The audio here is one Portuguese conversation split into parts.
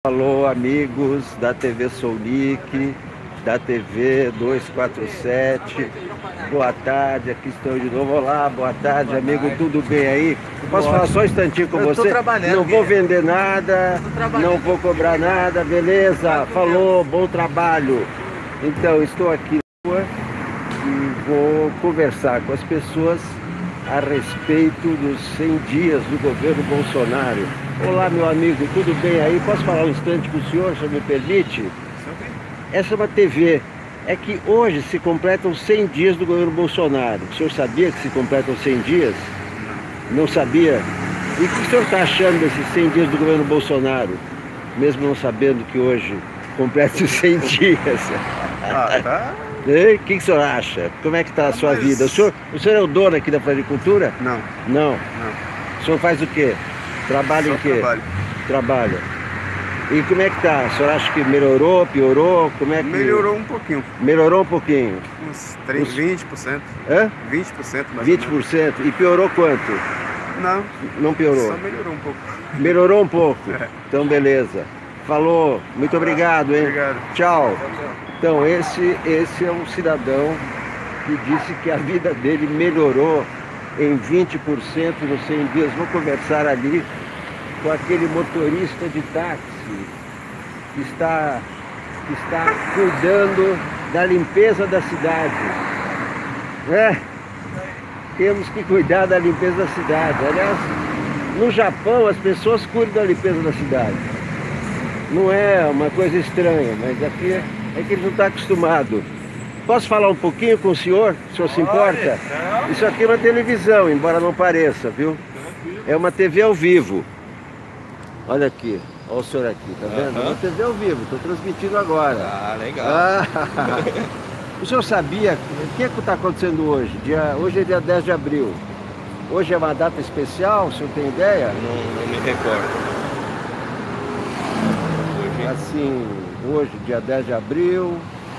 Alô, amigos da TV Sounic, da TV 247, boa tarde, aqui estou de novo. Olá, boa tarde, amigo, tudo bem aí? Posso falar só um instantinho com você? Não vou vender nada, não vou cobrar nada, beleza? Falou, bom trabalho. Então, estou aqui e vou conversar com as pessoas a respeito dos 100 dias do governo Bolsonaro. Olá, meu amigo, tudo bem aí? Posso falar um instante com o senhor, se me permite? Essa é uma TV. É que hoje se completam 100 dias do governo Bolsonaro. O senhor sabia que se completam 100 dias? Não sabia? E o que o senhor está achando desses 100 dias do governo Bolsonaro? Mesmo não sabendo que hoje completa os 100 dias. Tá. E o que o senhor acha? Como é que está a sua vida? O senhor é o dono aqui da floricultura? Não. Não? O senhor faz o quê? Trabalha em quê? Trabalha. E como é que tá? O senhor acha que melhorou, piorou? Como é que... Melhorou um pouquinho. Melhorou um pouquinho? Uns 20%. Hã? 20% mais 20%. E piorou quanto? Não. Não piorou? Só melhorou um pouco. Melhorou um pouco? É. Então beleza. Falou. Muito obrigado, hein? Obrigado. Tchau. Então esse é um cidadão que disse que a vida dele melhorou em 20% nos 100 dias. Vou conversar ali com aquele motorista de táxi que está cuidando da limpeza da cidade. Temos que cuidar da limpeza da cidade. Aliás, no Japão as pessoas cuidam da limpeza da cidade. Não é uma coisa estranha, mas aqui é que eles não estão acostumados. Posso falar um pouquinho com o senhor se importa? Isso aqui é uma televisão, embora não pareça, viu? É uma TV ao vivo. Olha aqui, olha o senhor aqui, tá vendo? É uma TV ao vivo, estou transmitindo agora. Ah, legal. O senhor sabia o que está acontecendo hoje? Hoje é dia 10 de abril. Hoje é uma data especial, o senhor tem ideia? Não me recordo. Assim, hoje, dia 10 de abril...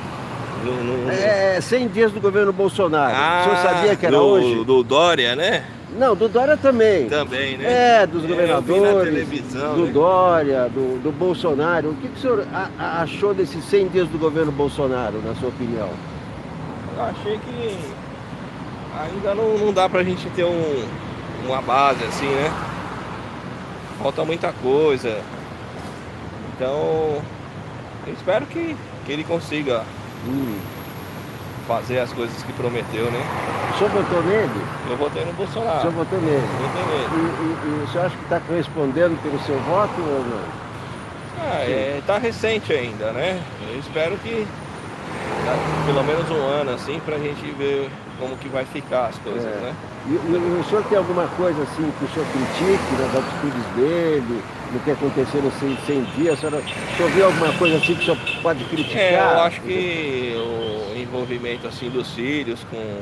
É 100 dias do governo Bolsonaro. O senhor sabia que era hoje? Do Dória, né? Não, do Dória também. Também, né? Dos governadores, eu vi na televisão, do né? Dória, do Bolsonaro. O que o senhor achou desses 100 dias do governo Bolsonaro, na sua opinião? Eu achei que ainda não dá pra gente ter uma base assim, né? Falta muita coisa. Então, eu espero que ele consiga fazer as coisas que prometeu, né? O senhor votou nele? Eu votei no Bolsonaro. O senhor votou nele? Votei nele. E o senhor acha que está correspondendo pelo seu voto ou não? Tá recente ainda, né? Eu espero que pelo menos um ano assim pra gente ver como que vai ficar as coisas, né? E o senhor tem alguma coisa assim que o senhor critique nas atitudes dele, no que aconteceu nos 100 dias? O senhor viu alguma coisa assim que o senhor pode criticar? Eu acho que o envolvimento assim dos filhos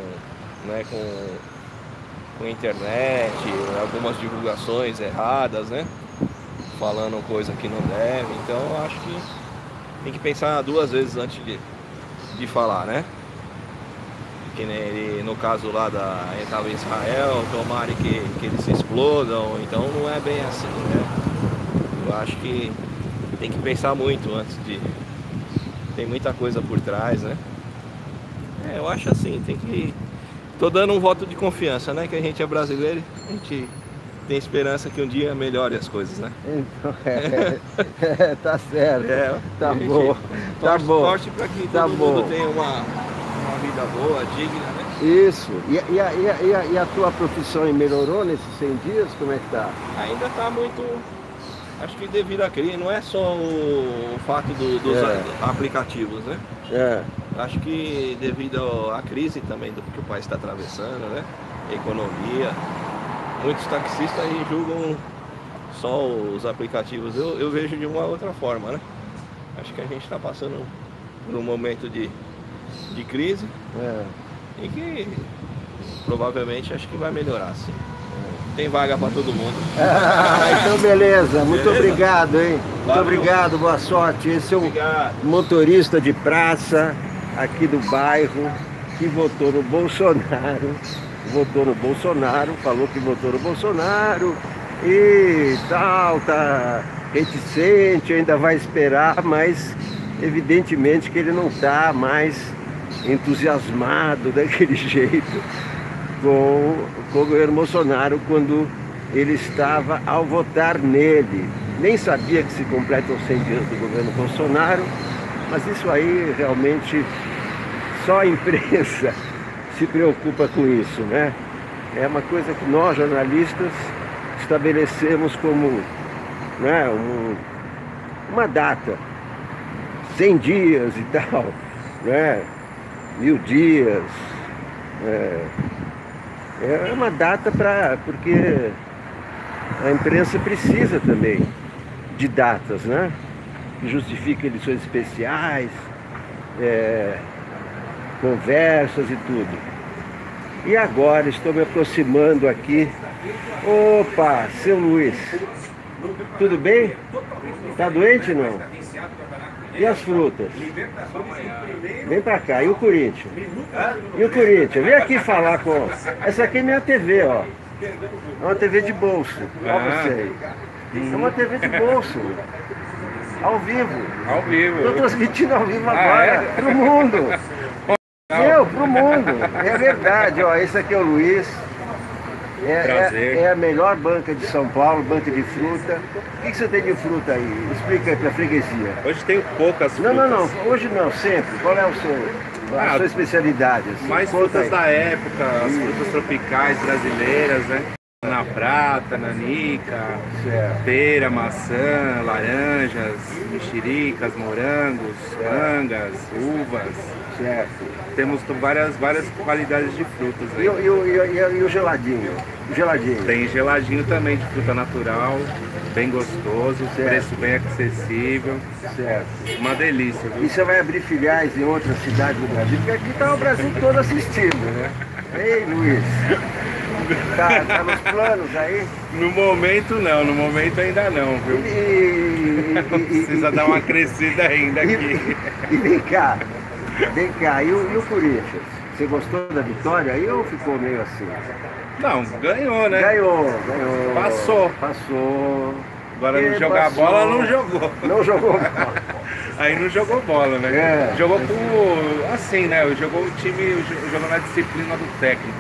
com internet, algumas divulgações erradas, né? Falando coisa que não deve. Então eu acho que tem que pensar duas vezes antes de falar, né? Que nem ele, no caso lá ele estava em Israel, tomara que eles se explodam, então não é bem assim, né? Eu acho que tem que pensar muito antes tem muita coisa por trás, né? Eu acho assim, tô dando um voto de confiança, né? Que a gente é brasileiro, a gente tem esperança que um dia melhore as coisas, né? Então, tá certo. Tá bom. Tá bom. Sorte para que todo mundo tenha uma vida boa, digna, né? Isso. E a tua profissão melhorou nesses 100 dias? Como é que tá? Ainda tá muito... Acho que devido à crise, não é só o fato dos aplicativos, né? Acho que devido à crise também do que o país está atravessando, né? Economia. Muitos taxistas aí julgam só os aplicativos. Eu vejo de uma outra forma, né? Acho que a gente está passando por um momento de crise e que provavelmente acho que vai melhorar, sim. Tem vaga para todo mundo. Então beleza, muito obrigado, hein? Muito obrigado, boa sorte. Esse é um motorista de praça aqui do bairro que votou no Bolsonaro. Falou que votou no Bolsonaro e tal, tá reticente, ainda vai esperar, mas evidentemente que ele não está mais entusiasmado daquele jeito com o governo Bolsonaro quando ele estava ao votar nele. Nem sabia que se completam 100 dias do governo Bolsonaro, mas isso aí realmente só a imprensa se preocupa com isso, né? É uma coisa que nós, jornalistas, estabelecemos como, né, uma data, 100 dias e tal, né? 1000 dias. É uma data porque a imprensa precisa também de datas, né? Que justifiquem edições especiais, conversas e tudo. E agora estou me aproximando aqui. Opa, seu Luiz, tudo bem? Tá doente não? E as frutas? Vem pra cá. E o Corinthians? E o Corinthians? Vem aqui falar com... Essa aqui é minha TV, ó. É uma TV de bolso. Olha você aí. É uma TV de bolso. Ao vivo. Ao vivo. Estou transmitindo ao vivo agora pro mundo. Pro mundo. É verdade, ó. Esse aqui é o Luiz. É a melhor banca de São Paulo, banca de fruta. O que você tem de fruta aí? Explica aí pra freguesia. Hoje tenho poucas frutas. Não. Hoje não, sempre. Qual é a sua especialidade? Assim? Mais frutas da época, as frutas tropicais brasileiras, né? Na prata, nanica, pera, maçã, laranjas, mexericas, morangos, mangas, uvas. Certo. Temos várias qualidades de frutas aí. E o geladinho? O geladinho? Tem geladinho também de fruta natural, bem gostoso, preço bem acessível. Certo. Uma delícia, viu? E você vai abrir filiais em outras cidades do Brasil? Porque aqui está o Brasil todo assistindo, né? Ei, Luiz. Tá nos planos aí? No momento não, no momento ainda não, viu? Precisa dar uma crescida ainda aqui. E vem cá, e o Corinthians? Você gostou da vitória aí ou ficou meio assim? Não, ganhou, né? Ganhou. Passou. Agora não jogar bola, não jogou. Não jogou bola. Aí não jogou bola, né? Jogou por, assim, né? Jogou o time, jogou na disciplina do técnico.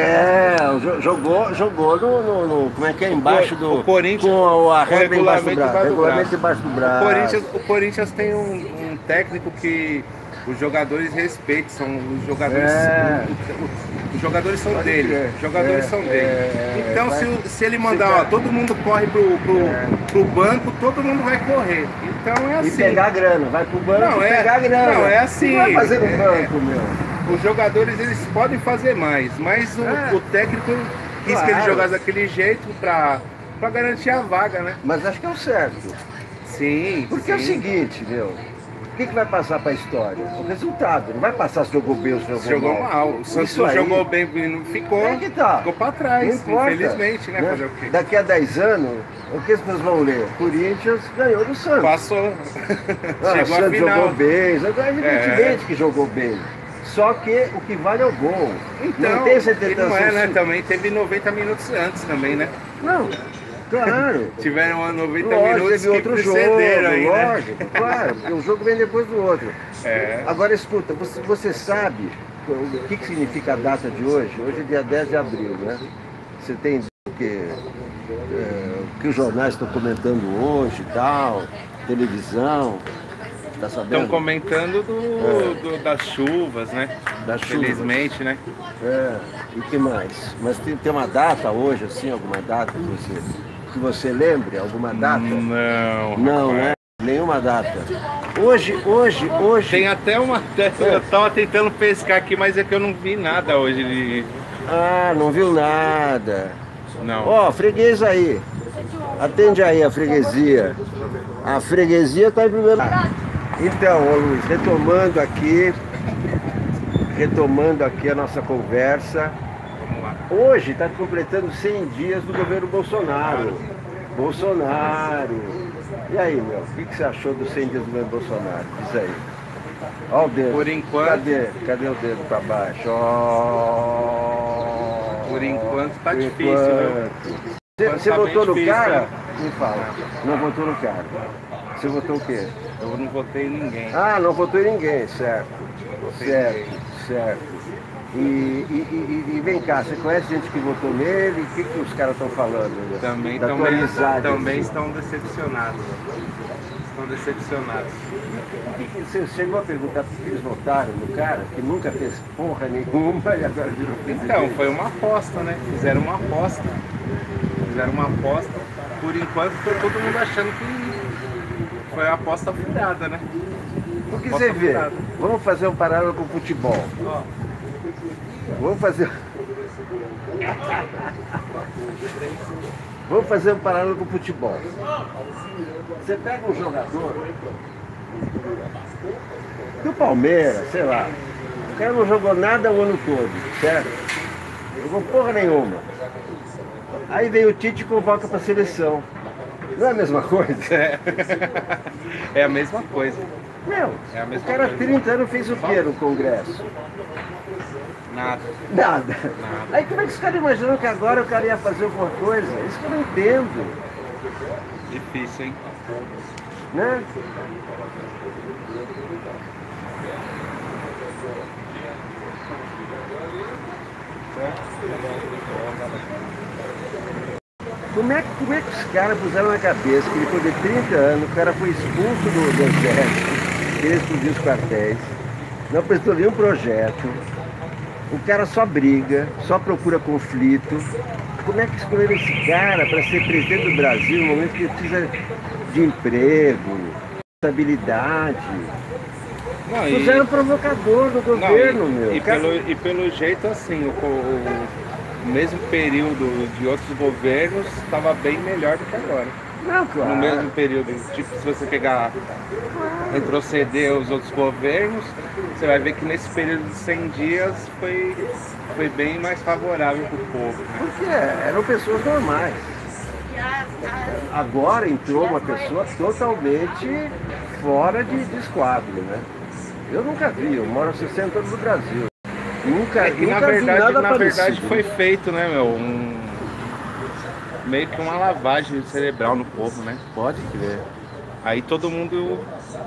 Jogou no como é que é? Embaixo do... O Corinthians, com a regra embaixo do regulamento braço. Regulamento embaixo do braço. O Corinthians tem um técnico que os jogadores respeitam, são os jogadores... Os jogadores são dele. Os jogadores são dele. Então se ele mandar, ó, todo mundo corre pro banco, todo mundo vai correr. Então é assim. E pegar grana, vai pro banco e pegar grana. Não, é assim. Não vai fazer no banco, meu. Os jogadores, eles podem fazer mais, mas o técnico quis que ele jogasse daquele jeito pra garantir a vaga, né? Mas acho que é o certo. Sim. Porque é o seguinte, meu. O que vai passar para a história? O resultado. Não vai passar se jogou bem ou se jogou mal. O Santos jogou bem e não ficou. Ficou para trás, infelizmente, né? Fazer o quê? Daqui a 10 anos, o que as pessoas vão ler? Corinthians ganhou do Santos. Passou. Chegou a final. Jogou bem. Evidentemente que jogou bem. Só que o que vale é o gol. Então, não tem certeza. Não é, né? Também teve 90 minutos antes também, né? Não. Claro. Tiveram 90 minutos teve outro que jogo, aí, lógico, né? Claro, porque o jogo vem depois do outro. Agora escuta, você sabe o que significa a data de hoje? Hoje é dia 10 de abril, né? Você tem o que os jornais estão comentando hoje e tal, televisão, tá sabendo? Estão comentando das chuvas, né? Das chuvas. Felizmente, né? E o que mais? Mas tem uma data hoje, assim, alguma data que você lembre? Alguma data? Não. Não, né? Nenhuma data. Hoje... Tem até uma... Eu tava tentando pescar aqui, mas é que eu não vi nada hoje. Não viu nada. Não. Ó, freguês aí. Atende aí a freguesia. A freguesia tá em primeiro lugar. Então, ô Luiz, retomando aqui a nossa conversa. Hoje está completando 100 dias do governo Bolsonaro. E aí, meu, o que você achou dos 100 dias do governo Bolsonaro? Diz aí. Ó o dedo. Por enquanto... Cadê o dedo para baixo? Por enquanto tá difícil, né? Você votou no cara? Me fala. Não votou no cara. Você votou o quê? Eu não votei em ninguém. Ah, não votou em ninguém, certo. Votei em Certo, ninguém. certo. E vem cá, você conhece gente que votou nele? O que os caras estão falando? Da tua amizade, também assim? estão decepcionados. Estão decepcionados. Você chegou a perguntar por que eles votaram no cara, que nunca fez porra nenhuma e agora virou presidente? Então, foi uma aposta, né? Fizeram uma aposta. Por enquanto, todo mundo achando que foi a aposta furada, né? Porque Aposta você vê, furada. vamos fazer um paralelo com o futebol. Ó, Vamos fazer. Vamos fazer um paralelo com o futebol. Você pega um jogador do Palmeiras, sei lá. O cara não jogou nada o ano todo, certo? Não jogou porra nenhuma. Aí vem o Tite e convoca para a seleção. Não é a mesma coisa? é a mesma coisa. Meu, É a o mesma cara há coisa. 30 anos fez o quê no Congresso? Nada. Nada. Aí como é que os caras imaginam que agora o cara ia fazer alguma coisa? Isso que eu não entendo, Difícil, hein? né? Como é que os caras puseram na cabeça que depois de 30 anos o cara foi expulso do exército, que ele explodiu os quartéis, não prestou nenhum projeto, o cara só briga, só procura conflito. Como é que escolheram esse cara para ser presidente do Brasil no momento que ele precisa de emprego, estabilidade? Não, Puseram um provocador do governo, meu. E pelo jeito, assim, o mesmo período de outros governos estava bem melhor do que agora. Não, claro. No mesmo período, tipo, se você pegar, retroceder os outros governos, você vai ver que nesse período de 100 dias foi bem mais favorável para o povo. Né? Porque eram pessoas normais. Agora entrou uma pessoa totalmente fora de esquadro, né? Eu nunca vi, eu moro há 60 anos no Brasil. Nunca vi nada na verdade parecido. foi feito, né, meu? Meio que uma lavagem cerebral no povo, né? Pode crer. Aí todo mundo,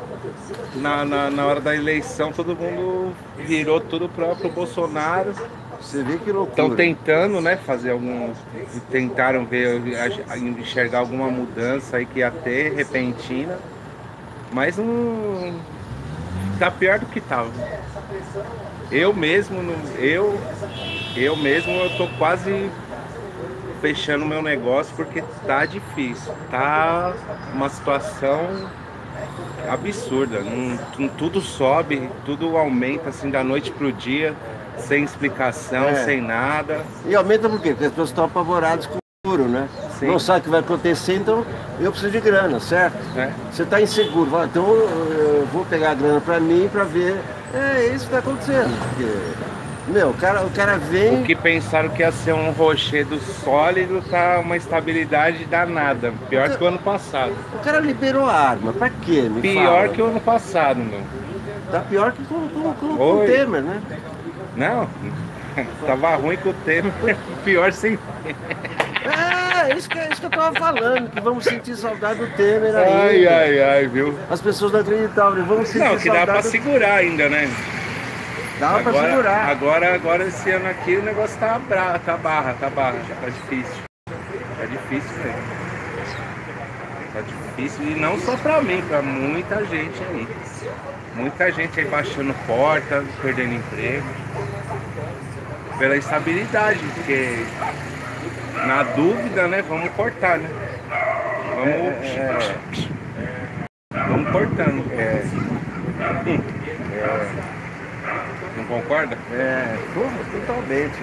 na hora da eleição, todo mundo virou tudo pro Bolsonaro. Você vê que loucura. Estão tentando, né, fazer tentaram enxergar alguma mudança aí que ia ter, repentina, mas não tá pior do que tava. Eu mesmo eu tô quase fechando meu negócio porque tá difícil, tá uma situação absurda, tudo sobe, tudo aumenta assim da noite pro dia, sem explicação, sem nada. E aumenta por quê? Porque as pessoas estão apavoradas com o futuro, né? Sim. Não sabe o que vai acontecer, então eu preciso de grana, certo? É. Você está inseguro, fala, então eu vou pegar a grana para mim para ver. É isso que está acontecendo. Porque, meu, o cara vem. O que pensaram que ia ser um rochedo sólido tá uma estabilidade danada, pior que o ano passado. O cara liberou a arma, pra quê? Me Pior fala. que o ano passado, meu. Tá pior que com o Temer, né? Não, tava ruim com o Temer, pior sem. É isso que eu tava falando, que vamos sentir saudade do Temer aí. Ai, viu? As pessoas não acreditavam, né? Vamos sentir Não, que dá saudade pra do... segurar ainda, né? Dá pra segurar. Agora esse ano aqui o negócio tá barra, tá difícil. Tá difícil mesmo. Tá difícil, e não só pra mim, pra muita gente aí. Muita gente aí baixando porta, perdendo emprego. Pela instabilidade, porque na dúvida, né, vamos cortar, né? Vamos cortando. Não concorda? Totalmente.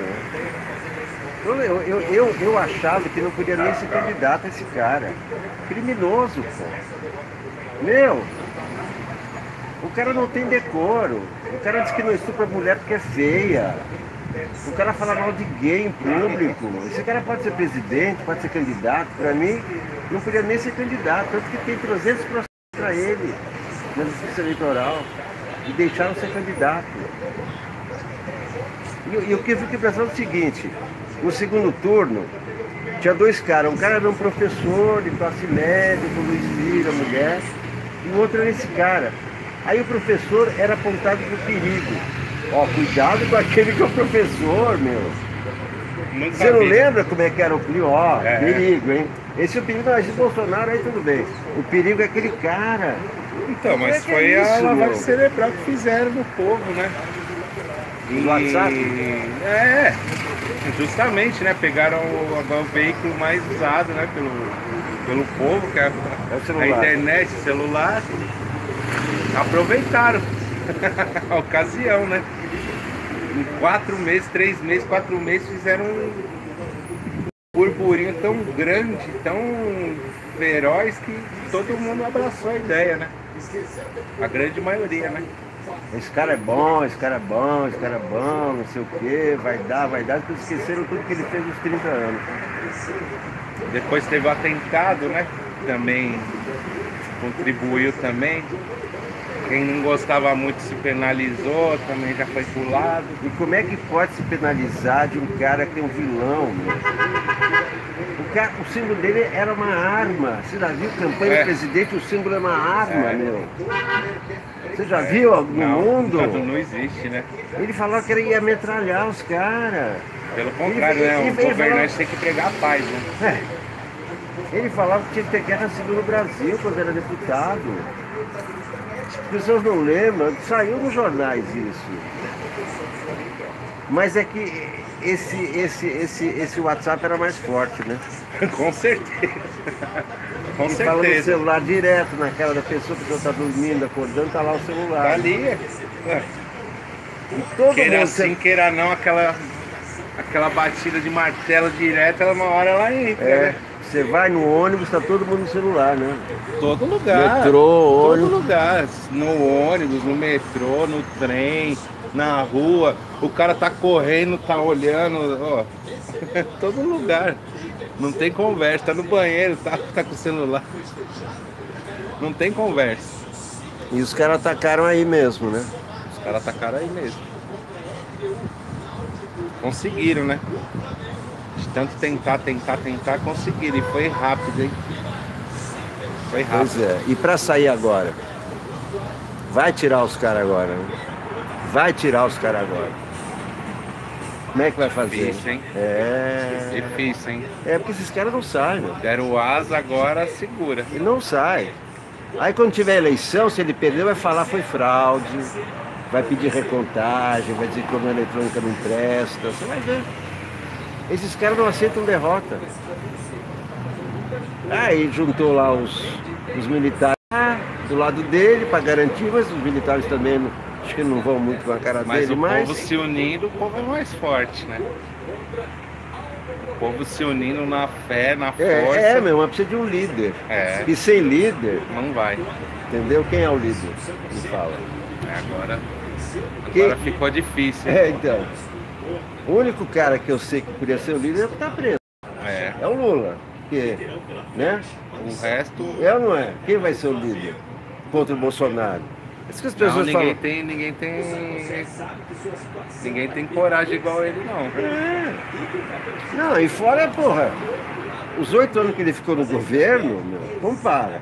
Eu achava que não podia nem ser candidato a esse cara. Criminoso, pô. Meu, o cara não tem decoro. O cara diz que não estupra mulher porque é feia. O cara fala mal de gay em público. Esse cara pode ser presidente, pode ser candidato. Pra mim, não podia nem ser candidato. Tanto que tem 300 processos pra ele na justiça eleitoral. E deixaram ser candidato. E o que eu fiquei pensando é o seguinte: no segundo turno, Tinha dois caras, um cara era um professor de classe média, com 2 filhos, mulher, e o outro era esse cara. Aí o professor era apontado pro perigo. Ó, cuidado com aquele que é o professor, meu. Você não lembra como é que era o perigo? Ó, perigo, hein? Esse é o perigo, não, esse Bolsonaro aí tudo bem. O perigo é aquele cara. Então, mas foi a lavagem cerebral que fizeram no povo, né? No WhatsApp? Justamente, né? Pegaram o veículo mais usado, né? Pelo povo, que é a internet, o celular. Aproveitaram a ocasião, né? Em 4 meses, 3 meses, 4 meses fizeram um burburinho tão grande, tão feroz que todo mundo abraçou a ideia, né? A grande maioria, né? Esse cara é bom, esse cara é bom, esse cara é bom, não sei o que, vai dar, porque esqueceram tudo que ele fez nos 30 anos. Depois teve o atentado, né? Também contribuiu também. Quem não gostava muito se penalizou, também já foi pro lado. E como é que pode se penalizar de um cara que é um vilão, meu? O símbolo dele era uma arma. Você já viu campanha do presidente, o símbolo é uma arma, meu. Você já viu no mundo? Não existe, né? Ele falou que ele ia metralhar os caras. Pelo contrário, né? O governante tem que pregar a paz, né? Ele falava que tinha que ter guerra civil no Brasil quando era deputado. As pessoas não lembram, saiu nos jornais isso. Mas é que esse WhatsApp era mais forte, né? Com certeza. Com certeza. Fala no celular direto na cara da pessoa, a pessoa está dormindo, acordando, tá lá o celular. Tá ali. E todo queira mundo sim, queira não, aquela batida de martelo direta, uma hora ela entra, né? Você vai no ônibus, tá todo mundo no celular, né? Todo lugar. Metrô, ônibus. Todo lugar. No ônibus, no metrô, no trem, na rua. O cara tá correndo, tá olhando, ó. Todo lugar. Não tem conversa. Tá no banheiro, tá com o celular. Não tem conversa. E os caras atacaram aí mesmo, né? Os caras atacaram aí mesmo. Conseguiram, né? De tanto tentar, conseguiram. E foi rápido, hein? Foi rápido. Pois é. E pra sair agora? Vai tirar os caras agora, né? Vai tirar os caras agora. Como é que vai fazer? Difícil, hein? Difícil, hein? Porque esses caras não saem, meu. Deram asa, agora segura. Ele não sai. Aí quando tiver eleição, se ele perder, vai falar foi fraude, vai pedir recontagem, vai dizer que a urna eletrônica não presta. Você vai ver. Esses caras não aceitam derrota. Aí juntou lá os militares do lado dele para garantir, mas os militares também acho que não vão muito com a cara dele. Mas o povo se unindo, o povo é mais forte, né? O povo se unindo na fé, na força. Meu, mas precisa de um líder. E sem líder... não vai. Entendeu? Quem é o líder? Me fala. Agora ficou difícil. Então. O único cara que eu sei que poderia ser o líder é o que tá preso. É o Lula. Porque, né? O resto... É ou não é? Quem vai ser o líder contra o Bolsonaro? Isso que as pessoas falam. Ninguém tem coragem igual ele, não. Não, e fora, porra, os 8 anos que ele ficou no governo, meu, compara.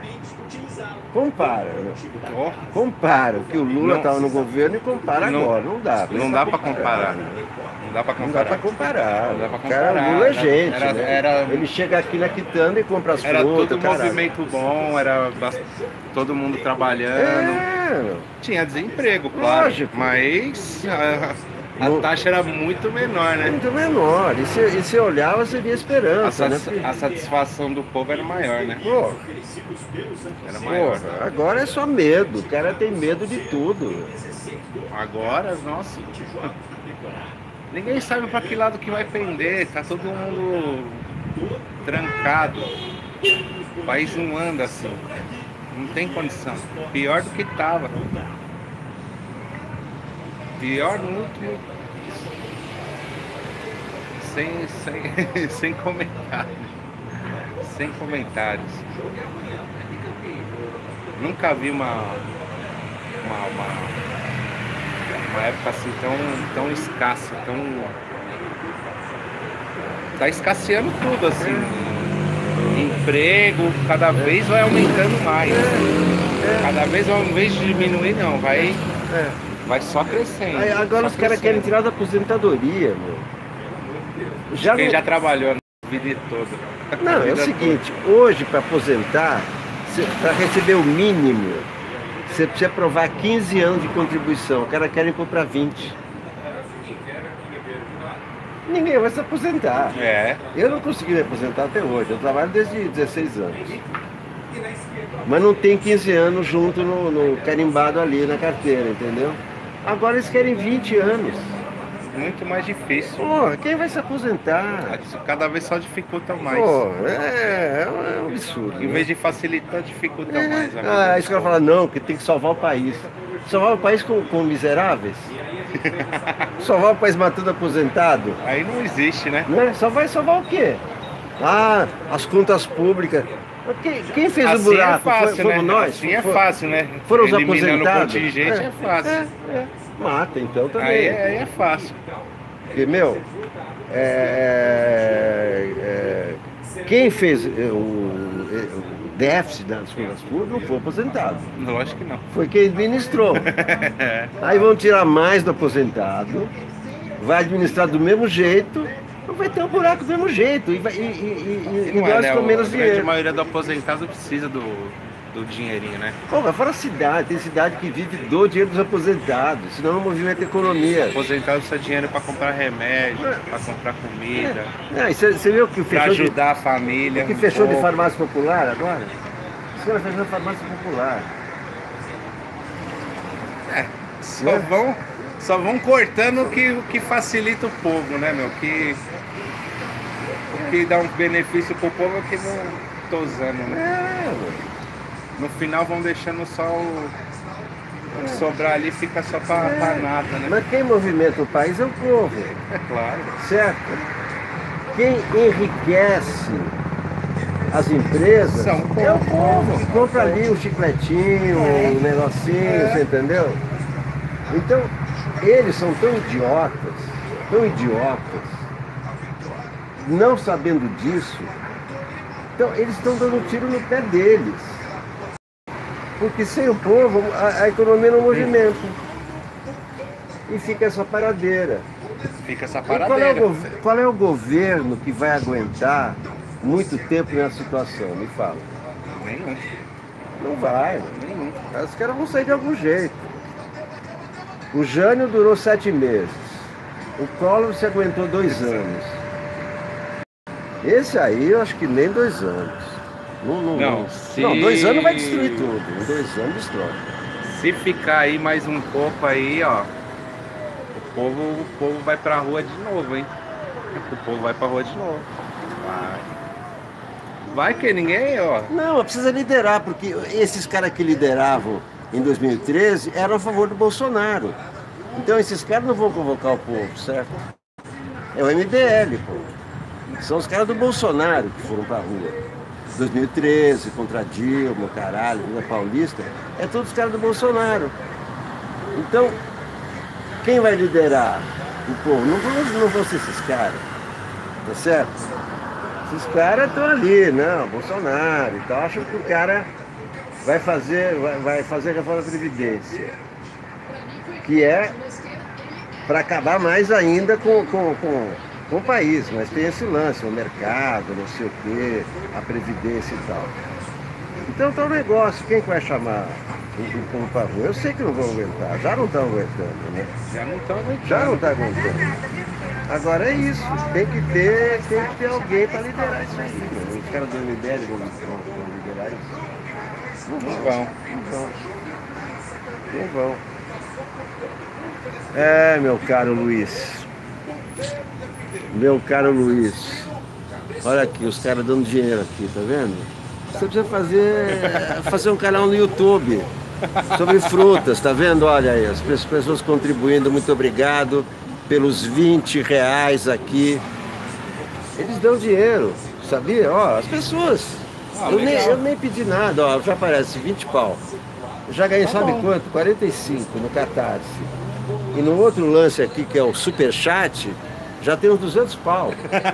Compara o que o Lula estava no governo e compara agora. Não dá. Não dá pra comparar. Não dá pra comparar. Cara, o Lula é gente, né? Ele chega aqui na quitanda e compra as frutas. Era tudo movimento bom, era todo mundo trabalhando. Tinha desemprego, claro. Lógico. Mas a taxa era muito menor, né? Muito menor. E você olhava, você via esperança, né? A satisfação do povo era maior, né? Era maior. Agora é só medo. O cara tem medo de tudo. Agora, nossa. Ninguém sabe para que lado que vai pender. Tá todo mundo trancado. O país não anda assim. Não tem condição. Pior do que tava. Pior muito. Sem comentários. Sem comentários. Nunca vi uma época assim tão escassa, tá escasseando tudo, assim. Emprego, cada vez vai aumentando mais. Cada vez, ao invés de diminuir, não, vai só crescendo. Aí, agora os caras querem tirar da aposentadoria, meu. Quem já trabalhou na vida toda. Não, é o seguinte, hoje para aposentar, para receber o mínimo, você precisa provar 15 anos de contribuição. O cara quer pôr para 20. Ninguém vai se aposentar. Eu não consegui me aposentar até hoje. Eu trabalho desde 16 anos. Mas não tem 15 anos junto no carimbado ali na carteira, entendeu? Agora eles querem 20 anos. Muito mais difícil. Pô, quem vai se aposentar? Cada vez só dificulta mais. Pô, é um absurdo. Em vez de facilitar, dificulta mais. Ah, isso que eu falo, não, que tem que salvar o país. Salvar o país com miseráveis? Salvar o país matando aposentado? Aí não existe, né? Só vai salvar o quê? Ah, as contas públicas. Quem fez assim o buraco? É fácil, Fomos nós? Assim é fácil, né? Foram os eliminando aposentados? O contingente é fácil. Mata, então também. Aí é fácil. Porque, meu, quem fez o déficit das contas públicas não foi aposentado. Lógico que não. Foi quem administrou. Aí vão tirar mais do aposentado, vai administrar do mesmo jeito, não vai ter um buraco do mesmo jeito. E nós com menos dinheiro. A grande maioria do aposentado precisa do dinheirinho, né? Pô, vai fora a cidade, tem cidade que vive do dinheiro dos aposentados, senão não movimenta a economia. O aposentado precisa de dinheiro para comprar remédio, para comprar comida. Você viu que para ajudar a família. O que fechou de farmácia popular agora? Os caras fecharam farmácia popular. Só vão cortando o que facilita o povo, né, meu? O que dá um benefício pro povo é que não tô usando, né? No final vão deixando só o que sobrar ali, fica só pra nada, né? Mas quem movimenta o país é o povo. É claro. Certo? Quem enriquece as empresas é o povo. Que compra ali o chicletinho, o negocinho, você entendeu? Então, eles são tão idiotas, não sabendo disso, então eles estão dando um tiro no pé deles. Porque sem o povo, a economia não movimenta. E fica essa paradeira. Qual é o governo que vai aguentar muito tempo nessa situação? Me fala. Nenhum. Não vai. Nenhum. Os caras vão sair de algum jeito. O Jânio durou 7 meses. O Collor se aguentou 2 anos. Esse aí eu acho que nem 2 anos. Não, 2 anos vai destruir tudo. Em 2 anos destrói. Se ficar aí mais um pouco aí, ó, o povo vai pra rua de novo, hein? O povo vai pra rua de novo. Vai que ninguém, ó. Não, precisa liderar, porque esses caras que lideravam em 2013 eram a favor do Bolsonaro. Então esses caras não vão convocar o povo, certo? É o MBL, pô. São os caras do Bolsonaro que foram pra rua. 2013, contra Dilma, caralho, Vila Paulista, é todos os caras do Bolsonaro. Então, quem vai liderar o povo? Não vão ser esses caras, tá certo? Esses caras estão ali, não, Bolsonaro e tal, acham que o cara vai fazer a reforma da Previdência, que é para acabar mais ainda com o país, mas tem esse lance, o mercado, não sei o quê, a previdência e tal. Então tá um negócio, quem que vai chamar o povo para rua? Eu sei que não vão aguentar, já não estão aguentando, né? Já não estão aguentando. Já não está aguentando. Agora é isso, tem que ter alguém para liderar isso aí, né? Os caras do MBL vão liderar isso. Não vão. É, meu caro Luiz. Olha aqui, os caras dando dinheiro aqui, tá vendo? Você precisa fazer um canal no YouTube sobre frutas, tá vendo? Olha aí, as pessoas contribuindo, muito obrigado pelos R$20 aqui. Eles dão dinheiro, sabia? Ó, as pessoas. Eu nem pedi nada, ó, já aparece 20 pau. Eu já ganhei, sabe quanto? 45 no Catarse. E no outro lance aqui, que é o Superchat, Já tem uns 200 pau.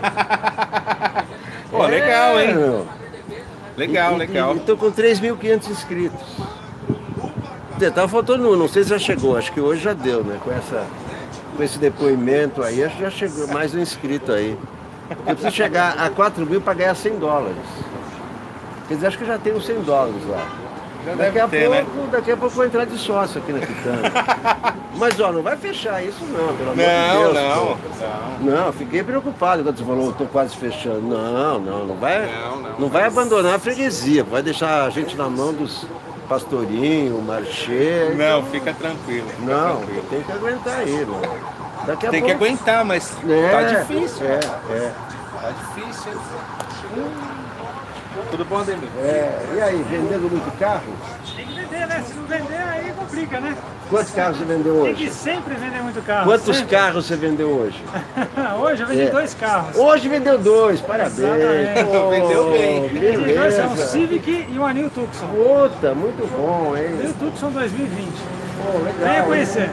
Pô, legal, hein? Meu. Legal, legal. Estou com 3.500 inscritos. Tava faltando, não sei se já chegou, acho que hoje já deu, né? Com esse depoimento aí, acho que já chegou mais um inscrito aí. Eu preciso chegar a 4.000 para ganhar $100. Quer dizer, acho que já tem uns $100 lá. Daqui a pouco eu vou entrar de sócio aqui na Quitanda. Mas ó, não vai fechar isso não, pelo amor de Deus. Não, fiquei preocupado quando você falou, eu tô quase fechando. Não vai abandonar a freguesia, vai deixar a gente na mão dos pastorinhos, marchê. Não, fica tranquilo. Tem que aguentar aí, mano. Tem que aguentar, mas tá difícil. Tá difícil. Tudo bom, Ademir? E aí, vendendo muito carro? Tem que vender, né? Se não vender, aí complica, né? Quantos carros você vendeu hoje? Tem que sempre vender muito carro. Quantos carros você vendeu hoje? Hoje eu vendi 2 carros. Hoje vendeu 2, parabéns. Pô, vendeu bem. Beleza. É um Civic e um New Tucson. Puta, muito bom, hein? New Tucson 2020. Legal. Venha conhecer.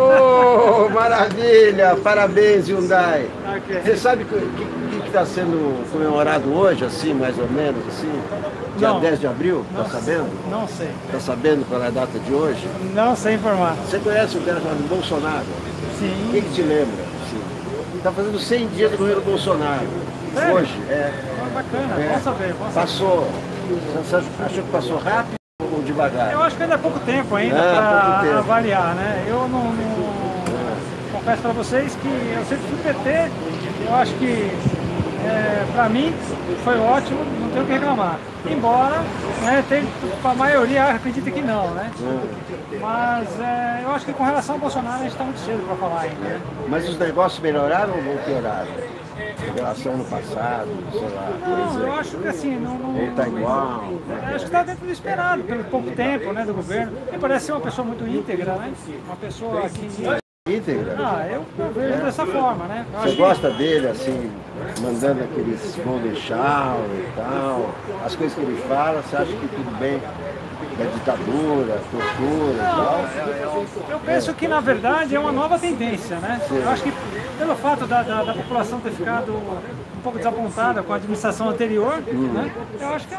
Maravilha! Parabéns, Hyundai. Okay. Você sabe o que está sendo comemorado hoje, assim, mais ou menos, assim? Dia 10 de abril, tá sabendo? Não sei. Tá sabendo qual é a data de hoje? Não sei informar. Você conhece o cara chamado Bolsonaro? Sim. O que te lembra? Está fazendo 100 dias do governo Bolsonaro. Sério? Hoje, Bacana, bom saber. Passou. Você achou que passou rápido ou devagar? Eu acho que ainda é pouco tempo ainda para avaliar, né? Eu não confesso para vocês que eu sempre fui PT, eu acho que para mim foi ótimo, não tenho o que reclamar. Embora, né, a maioria acredita que não, né? Mas eu acho que com relação ao Bolsonaro a gente está muito cedo para falar ainda. Né? Mas os negócios melhoraram ou pioraram? Em relação no passado, sei lá. Não, eu acho que assim, ele está igual. Acho que está dentro do esperado, pelo pouco tempo, né, do governo. Ele parece ser uma pessoa muito íntegra, né? Uma pessoa que... Íntegra? Eu vejo dessa forma, né? Você gosta dele, assim, mandando aqueles golden shower e tal, as coisas que ele fala, você acha que tudo bem? Da ditadura, tortura e tal? Eu penso que, na verdade, é uma nova tendência, né? Sim. Eu acho que, pelo fato da população ter ficado um pouco desapontada com a administração anterior, né? Eu acho que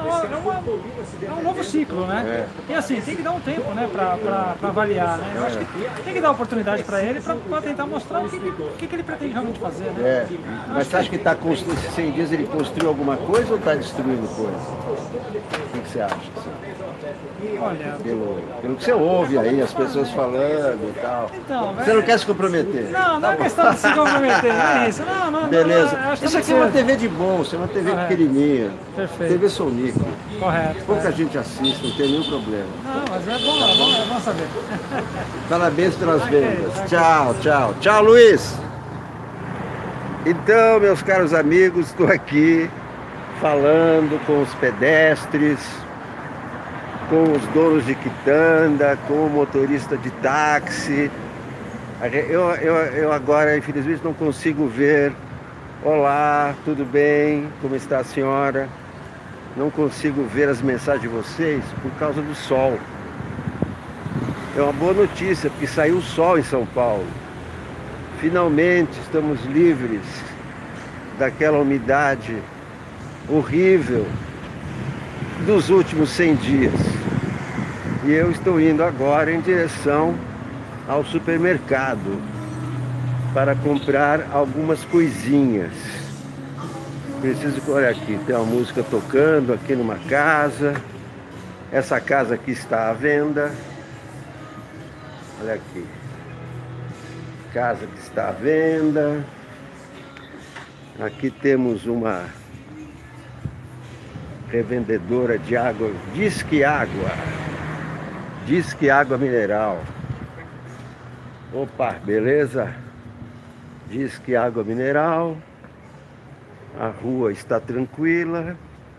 é um novo ciclo, né? E assim, tem que dar um tempo, né, para avaliar, né? Eu acho que tem que dar oportunidade para ele para tentar mostrar o que ele pretende realmente fazer, né? Mas você acha que está construindo, 100 dias ele construiu alguma coisa ou está destruindo coisa? O que você acha? Assim? Olha, pelo que você ouve aí, as pessoas falando e tal. Então, você não quer se comprometer? Não é questão de se comprometer, não é isso. Não. Beleza. Isso aqui é uma TV de bolso, é uma TV pequenininha. Perfeito. TV Sonic. Correto. Pouca gente assiste, não tem nenhum problema. Não, mas é bom saber. Parabéns pelas vendas. Tchau, Luiz. Então, meus caros amigos, estou aqui falando com os pedestres, com os donos de quitanda, com o motorista de táxi. Eu agora, infelizmente, não consigo ver. Olá, tudo bem? Como está a senhora? Não consigo ver as mensagens de vocês por causa do sol. É uma boa notícia, porque saiu o sol em São Paulo. Finalmente estamos livres daquela umidade horrível dos últimos 100 dias. E eu estou indo agora em direção ao supermercado para comprar algumas coisinhas. Preciso, olha aqui, tem uma música tocando aqui numa casa. Essa casa aqui está à venda. Olha aqui. Casa que está à venda. Aqui temos uma revendedora de água, Disque Água Mineral. Opa, beleza? Disque Água Mineral. A rua está tranquila.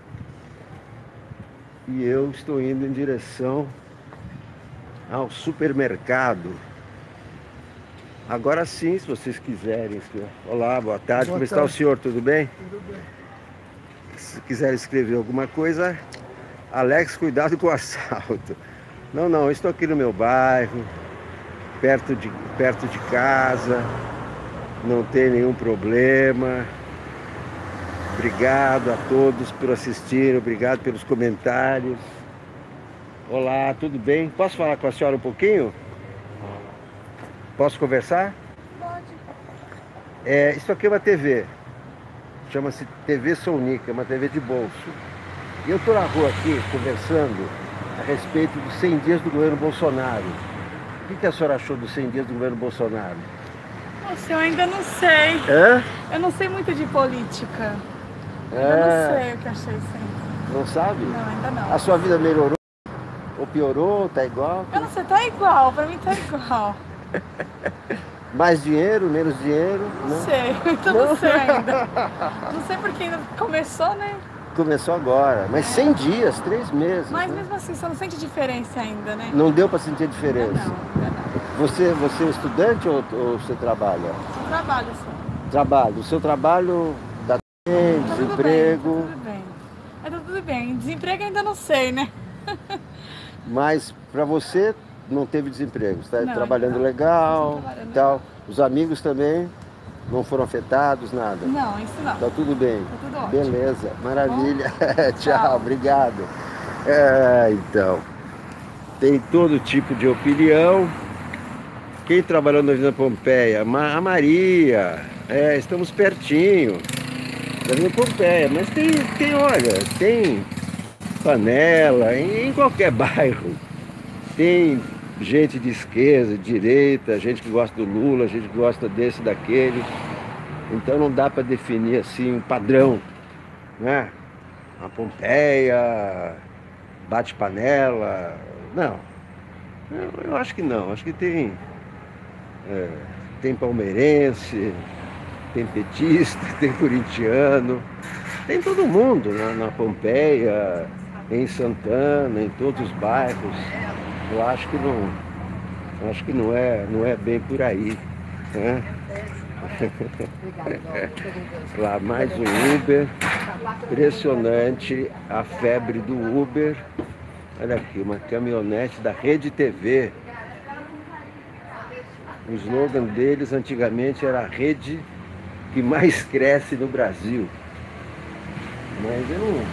E eu estou indo em direção ao supermercado. Agora sim, se vocês quiserem. Olá, boa tarde. Como está o senhor? Tudo bem? Tudo bem. Se quiser escrever alguma coisa, Alex, cuidado com o assalto. Não, eu estou aqui no meu bairro, perto de casa. não tem nenhum problema. Obrigado a todos por assistirem, obrigado pelos comentários. Olá, tudo bem? Posso falar com a senhora um pouquinho? Posso conversar? Pode. Isso aqui é uma TV, chama-se TV Sonic, é uma TV de bolso. E eu estou na rua aqui conversando a respeito dos 100 dias do governo Bolsonaro. O que a senhora achou dos 100 dias do governo Bolsonaro? Nossa, eu ainda não sei. Hã? Eu não sei muito de política. Eu não sei o que achei sempre. Não sabe? Não, ainda não. A sua vida melhorou? Ou piorou? Tá igual? Eu não sei, tá igual, pra mim tá igual. Mais dinheiro, menos dinheiro? Não sei, então não sei ainda. Não sei porque ainda começou, né? Começou agora, mas 100 dias, 3 meses. Mas né? mesmo assim, você não sente diferença ainda, né? Não deu para sentir a diferença? Ainda não. Você é estudante ou você trabalha? Eu trabalho só. Trabalho. O seu trabalho dá tempo, Tá tudo desemprego? bem, tá tudo bem. Tá tudo bem. Desemprego ainda não sei, né? Mas para você não teve desemprego, você está Não, trabalhando não. legal, Estou trabalhando tal. Os amigos também não foram afetados, nada? Não, isso não. Tá tudo bem? Tá tudo ótimo. Beleza, maravilha. Tchau, Tchau. obrigado. Então, tem todo tipo de opinião. Quem trabalhou na Avenida Pompeia? A Maria. Estamos pertinho da Avenida Pompeia, mas olha, tem Panela, em qualquer bairro. Tem gente de esquerda, de direita, gente que gosta do Lula, gente que gosta desse, daquele. Então não dá para definir assim um padrão, né? A Pompeia, bate panela, não. Eu acho que não, acho que tem palmeirense, tem petista, tem corintiano, tem todo mundo na Pompeia, em Santana, em todos os bairros. Eu acho que não é bem por aí, né? Lá mais um Uber, impressionante a febre do Uber. Olha aqui, uma caminhonete da Rede TV. O slogan deles antigamente era a rede que mais cresce no Brasil. Mas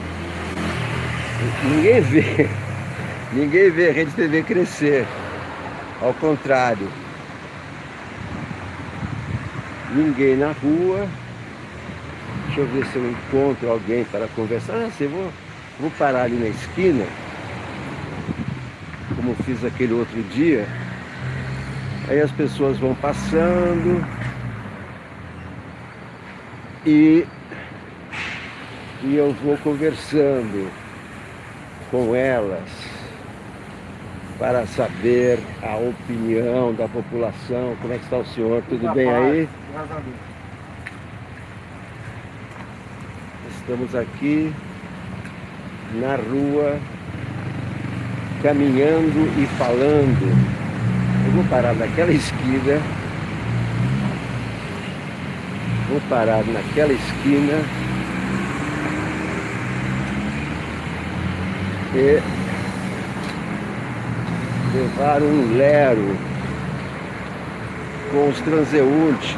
ninguém vê a Rede TV crescer. Ao contrário. Ninguém na rua. Deixa eu ver se eu encontro alguém para conversar. Vou parar ali na esquina, como fiz aquele outro dia. Aí as pessoas vão passando e eu vou conversando com elas para saber a opinião da população. Como é que está o senhor? Tudo bem aí? Estamos aqui na rua, caminhando e falando. Eu vou parar naquela esquina. Vou parar naquela esquina e levar um lero com os transeuntes.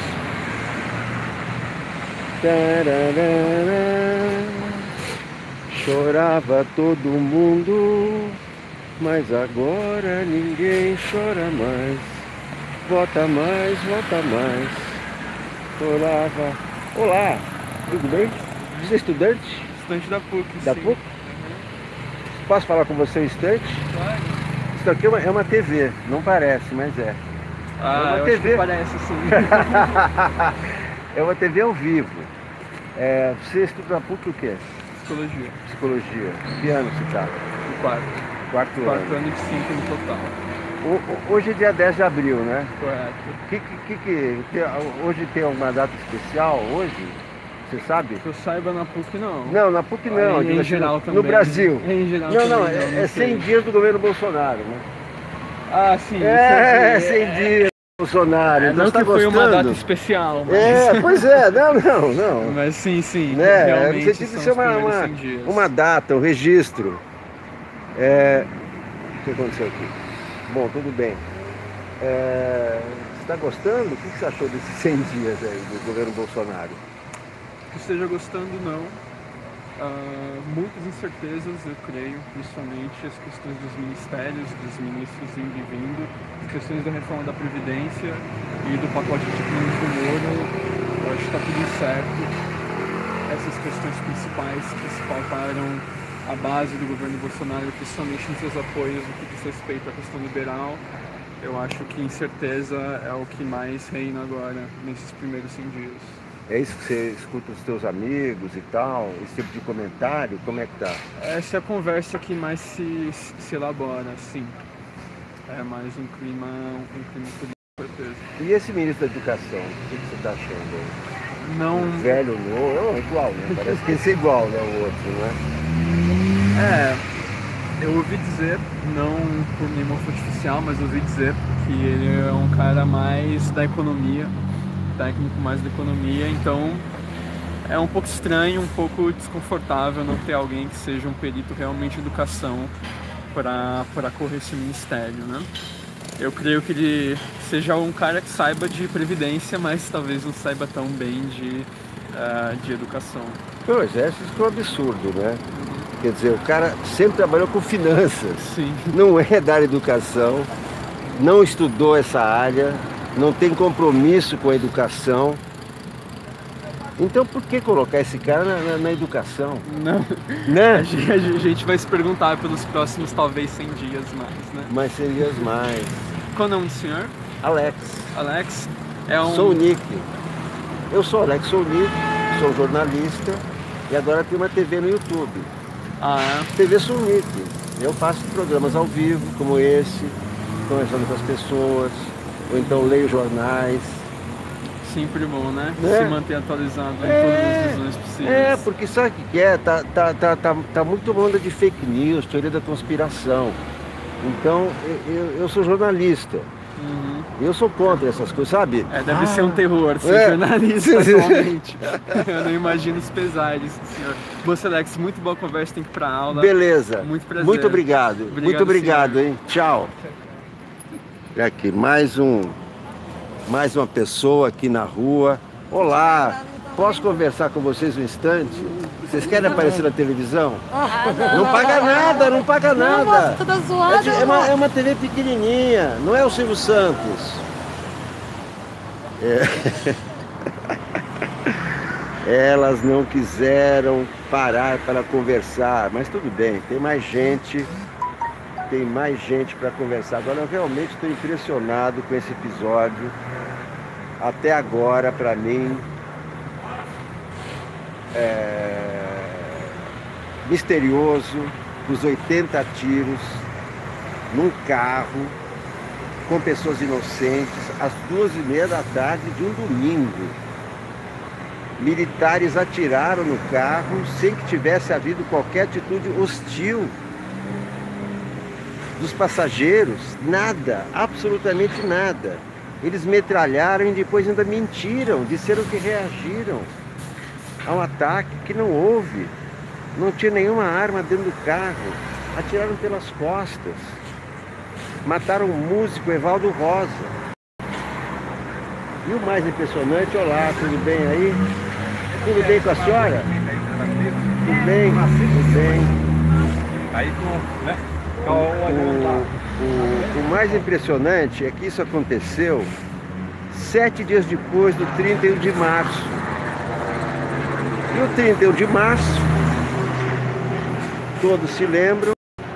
Tararara, chorava todo mundo, mas agora ninguém chora mais. Vota mais, vota mais. Chorava. Olá, tudo bem? Você é estudante? Estudante da PUC. Da sim. PUC? Posso falar com você um instante? Claro. Isso aqui é uma TV, não parece, mas é. Ah, uma eu TV. acho que parece sim. É uma TV ao vivo. Você estuda na PUC o quê? Psicologia. Psicologia. Que ano você está? O quarto. Quarto ano. Quarto ano de 5 no total. Hoje é dia 10 de abril, né? Correto. Hoje tem alguma data especial hoje? Você sabe? Que eu saiba, na PUC não. Não, na PUC não. Em geral no também. Brasil. Em geral Não, também, é 100 sei. dias do governo Bolsonaro, né? Ah, sim. 100 dias do Bolsonaro. Então Não você tá que foi uma gostando? data especial, mas... Pois é, não. Mas sim, Né? realmente Você tinha que são ser os primeiros 100 dias. uma data, um registro. O que aconteceu aqui? Bom, tudo bem. Você Tá gostando? O que você achou desses 100 dias aí do governo Bolsonaro? Que esteja gostando, não. Muitas incertezas, eu creio, principalmente as questões dos ministérios, dos ministros indo e vindo, as questões da reforma da Previdência e do pacote de planos do Moro. Eu acho que está tudo certo. Essas questões principais que se pautaram a base do governo Bolsonaro, principalmente nos seus apoios no que diz respeito à questão liberal, eu acho que incerteza é o que mais reina agora nesses primeiros 100 dias. É isso que você escuta dos teus amigos e tal? Esse tipo de comentário? Como é que tá? Essa é a conversa que mais se elabora, sim. É mais um clima político, com certeza. E esse ministro da Educação, o que você tá achando? Não... Um velho, novo, igual, né? Parece que esse é igual, né, o outro, né? Eu ouvi dizer, não por nenhuma fonte oficial, mas ouvi dizer que ele é um cara mais da economia, técnico mais da economia, então é um pouco estranho, um pouco desconfortável não ter alguém que seja um perito realmente em educação para correr esse ministério, né? Eu creio que ele seja um cara que saiba de previdência, mas talvez não saiba tão bem de educação. Pois é, isso é um absurdo, né? Quer dizer, o cara sempre trabalhou com finanças, Sim. Não é da educação, não estudou essa área, não tem compromisso com a educação. Então por que colocar esse cara na educação? Não, né? A gente vai se perguntar pelos próximos talvez 100 dias mais, né? Mas 100 dias mais. Qual o nome do senhor? Alex. Alex é um... Sou o Nick. Eu sou Alex, sou o Nick, sou jornalista e agora tenho uma TV no YouTube. TV Sou o Nick. Eu faço programas ao vivo, como esse, conversando com as pessoas, ou então leio jornais. Sempre bom, né? Se manter atualizado em todas as visões possíveis. Porque sabe o que é? Tá muito onda de fake news, teoria da conspiração. Então, eu sou jornalista. Uhum. Eu sou contra essas coisas, sabe? Deve ser um terror ser jornalista atualmente. Eu não imagino os pesares do senhor. Você, Alex, muito boa conversa, tem que ir pra aula. Beleza. Muito prazer. Muito obrigado. Muito obrigado, senhor. Hein? Tchau. E aqui, mais uma pessoa aqui na rua. Olá, posso conversar com vocês um instante? Vocês querem aparecer na televisão? Não paga nada, não paga nada. Toda zoada. É uma TV pequenininha, não é o Silvio Santos. Elas não quiseram parar para conversar, mas tudo bem, tem mais gente para conversar. Agora eu realmente estou impressionado com esse episódio. Até agora, para mim, misterioso, os 80 tiros num carro com pessoas inocentes às 2h30 da tarde de um domingo. Militares atiraram no carro sem que tivesse havido qualquer atitude hostil dos passageiros, nada, absolutamente nada. Eles metralharam e depois ainda mentiram, disseram que reagiram a um ataque que não houve. Não tinha nenhuma arma dentro do carro. Atiraram pelas costas. Mataram o músico Evaldo Rosa. E o mais impressionante, olá, tudo bem aí? Tudo bem com a senhora? Tudo bem? Tudo bem. Aí né? O mais impressionante é que isso aconteceu 7 dias depois do 31 de março. E o 31 de março, todos se lembram,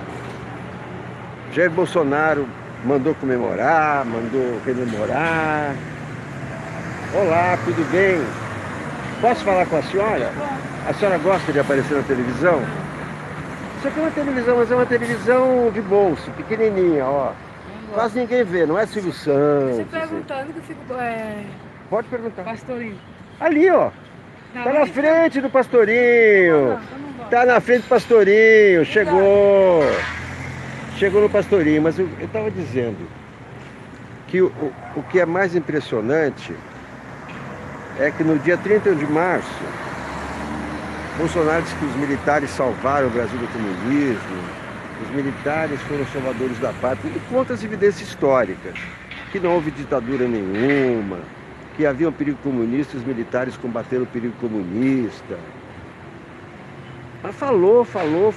Jair Bolsonaro mandou comemorar, mandou rememorar. Olá, tudo bem? Posso falar com a senhora? A senhora gosta de aparecer na televisão? Isso aqui é uma televisão, mas é uma televisão de bolso, pequenininha, ó. Quase ninguém vê, não é Silvio Santos. Você perguntando que eu fico... Pode perguntar. Pastorinho. Ali, ó. Tá na frente do Pastorinho. Tá na frente do Pastorinho. Chegou. Chegou no Pastorinho. Mas eu estava dizendo que o que é mais impressionante é que no dia 31 de março, Bolsonaro disse que os militares salvaram o Brasil do comunismo, os militares foram salvadores da pátria, e conta as evidências históricas. que não houve ditadura nenhuma, que havia um perigo comunista, os militares combateram o perigo comunista. Mas falou.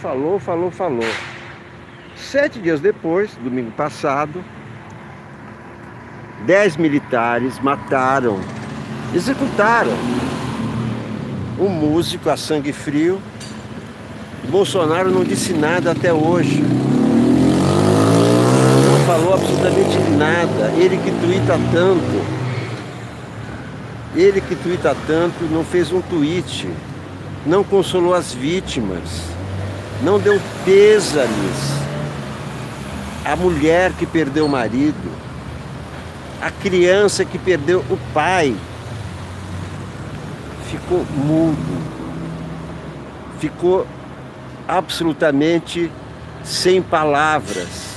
7 dias depois, domingo passado, 10 militares mataram, executaram um músico a sangue frio. Bolsonaro não disse nada até hoje. Não falou absolutamente nada. Ele que tuita tanto, não fez um tweet, não consolou as vítimas, não deu pêsames à mulher que perdeu o marido, a criança que perdeu o pai. Ficou mudo, ficou absolutamente sem palavras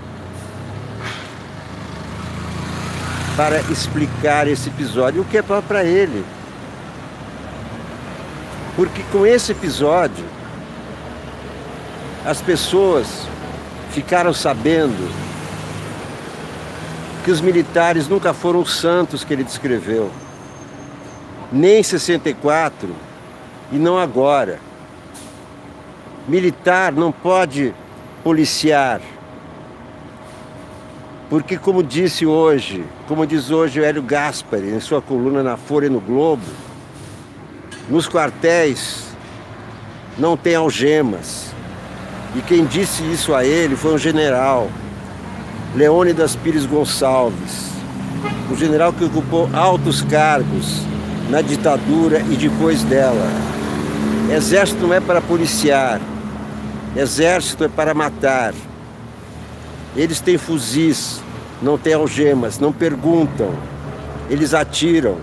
para explicar esse episódio, o que é para ele. Porque com esse episódio, as pessoas ficaram sabendo que os militares nunca foram os santos que ele descreveu, nem em 64 e não agora. Militar não pode policiar, porque como diz hoje o Hélio Gaspari em sua coluna na Folha e no Globo, nos quartéis não tem algemas. E quem disse isso a ele foi um general, Leônidas Pires Gonçalves, um general que ocupou altos cargos na ditadura e depois dela. Exército não é para policiar, exército é para matar. Eles têm fuzis, não têm algemas, não perguntam, eles atiram.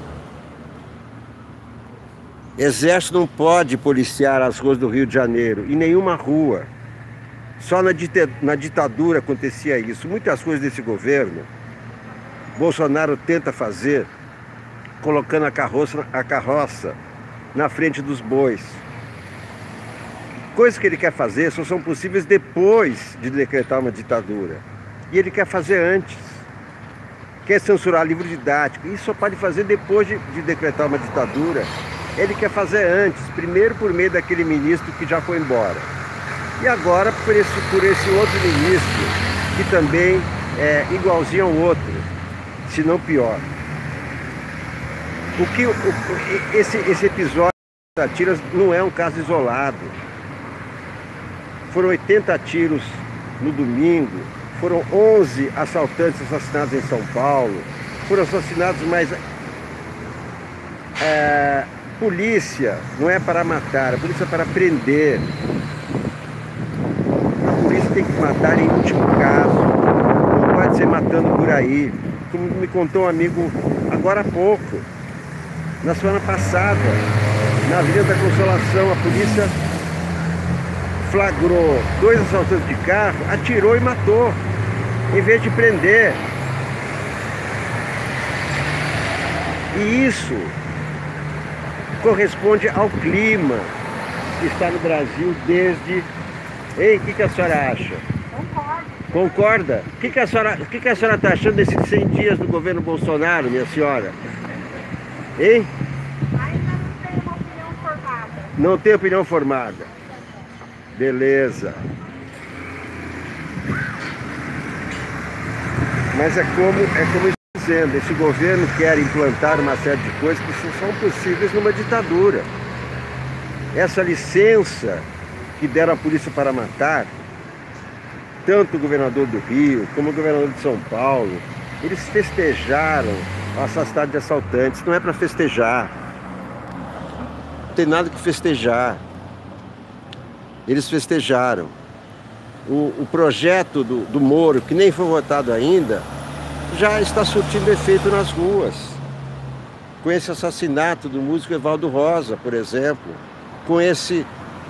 Exército não pode policiar as ruas do Rio de Janeiro, em nenhuma rua. Só na ditadura acontecia isso. Muitas coisas desse governo, Bolsonaro tenta fazer colocando a carroça na frente dos bois. Coisas que ele quer fazer só são possíveis depois de decretar uma ditadura. E ele quer fazer antes. Quer censurar livro didático. Isso só pode fazer depois de decretar uma ditadura. Ele quer fazer antes, primeiro por meio daquele ministro que já foi embora. E agora por esse outro ministro, que também é igualzinho ao outro, se não pior. Esse episódio da tiras não é um caso isolado. Foram 80 tiros no domingo, foram 11 assaltantes assassinados em São Paulo, foram assassinados mais... polícia não é para matar, a polícia é para prender. A polícia tem que matar em último caso, não pode ser matando por aí. Como me contou um amigo agora há pouco, na semana passada, na Avenida da Consolação, a polícia flagrou 2 assaltantes de carro, atirou e matou, em vez de prender. E isso corresponde ao clima que está no Brasil desde... Ei, o que a senhora acha? Concordo. Concorda? O que a senhora está achando desses 100 dias do governo Bolsonaro, minha senhora? Hein? Ainda não tenho uma opinião formada. Não tem opinião formada. Beleza. Mas é como dizendo, esse governo quer implantar uma série de coisas que são possíveis numa ditadura. Essa licença que deram à polícia para matar, tanto o governador do Rio como o governador de São Paulo, eles festejaram o assassinato de assaltantes. Não é para festejar. Não tem nada que festejar. Eles festejaram. O projeto do Moro, que nem foi votado ainda, já está surtindo efeito nas ruas. Com esse assassinato do músico Evaldo Rosa, por exemplo, com esses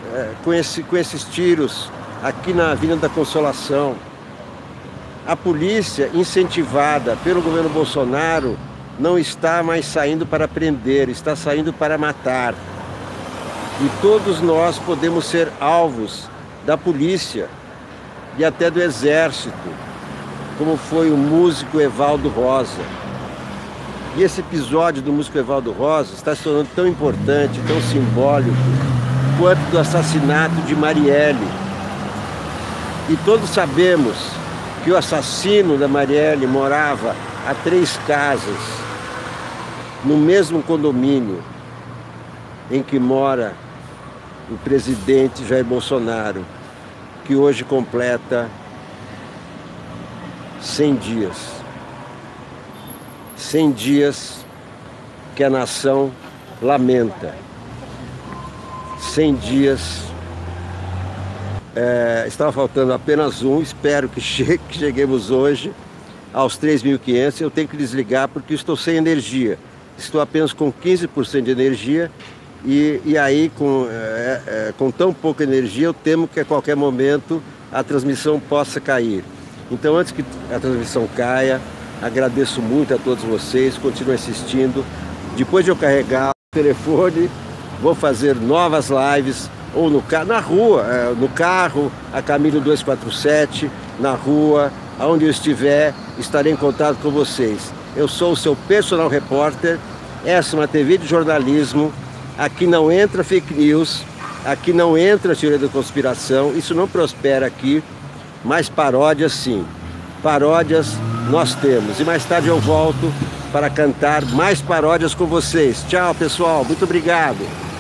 tiros aqui na Avenida da Consolação. A polícia, incentivada pelo governo Bolsonaro, não está mais saindo para prender, está saindo para matar. E todos nós podemos ser alvos da polícia e até do exército, como foi o músico Evaldo Rosa. E esse episódio do músico Evaldo Rosa está se tornando tão importante, tão simbólico, quanto do assassinato de Marielle. E todos sabemos que o assassino da Marielle morava a 3 casas, no mesmo condomínio em que mora o presidente Jair Bolsonaro, que hoje completa 100 dias. 100 dias que a nação lamenta. 100 dias. Estava faltando apenas um, espero que cheguemos hoje aos 3.500. Eu tenho que desligar porque estou sem energia. Estou apenas com 15% de energia e aí com tão pouca energia eu temo que a qualquer momento a transmissão possa cair. Então, antes que a transmissão caia, agradeço muito a todos vocês, continuem assistindo. Depois de eu carregar o telefone, vou fazer novas lives, ou na rua, no carro, a caminho 247, na rua, aonde eu estiver, estarei em contato com vocês. Eu sou o seu personal repórter, essa é uma TV de jornalismo, aqui não entra fake news, aqui não entra teoria da conspiração, isso não prospera aqui, mas paródias sim. Paródias nós temos. E mais tarde eu volto para cantar mais paródias com vocês. Tchau, pessoal. Muito obrigado.